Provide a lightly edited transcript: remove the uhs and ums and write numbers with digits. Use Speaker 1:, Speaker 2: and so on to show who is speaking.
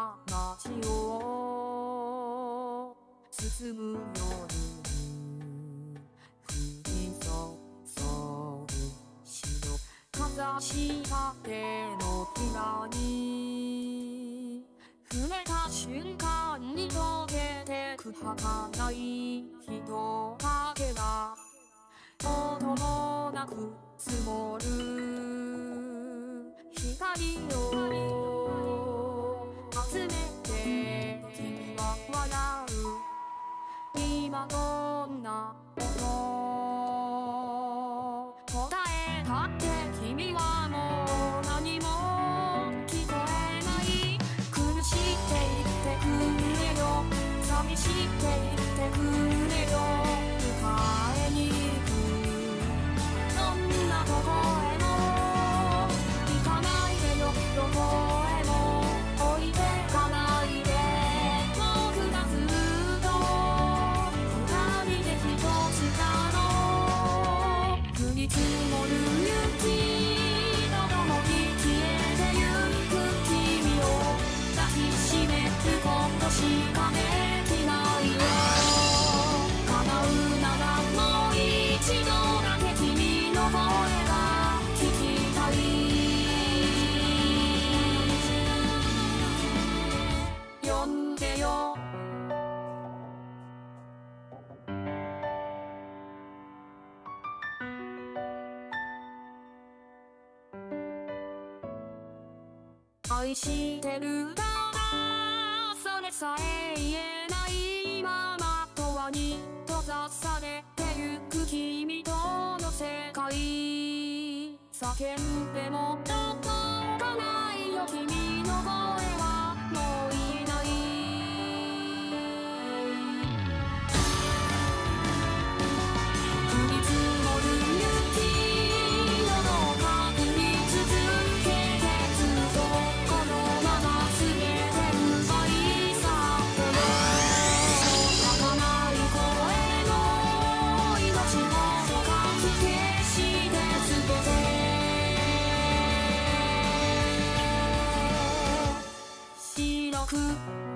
Speaker 1: な街を進む夜に降り注ぐ白かざした手のひらに触れた瞬間に溶けてく儚い人影が音もなく積もる光を集めて君は笑う今どんな音答えたって君はもう何も聞こえない苦しって言ってくれよ寂しって言ってくれよ迎えに行くどんなとこへも行かないでよどこへも置いてかないで僕がずっと二人で一つなの降り積もる雪とともに消えてゆく君を抱きしめることしかできないよ叶うならもう一度だけ君の声が聞きたい呼んでよ愛してるだそれさえ言えないまま永遠に閉ざされてゆく君との世界叫んでも届かないよ君の声はもう言えない降り積もる雪のどか降り続けてずっとこのまま過ぎて奪い去ってよ儚い声の命をかき消して全て白く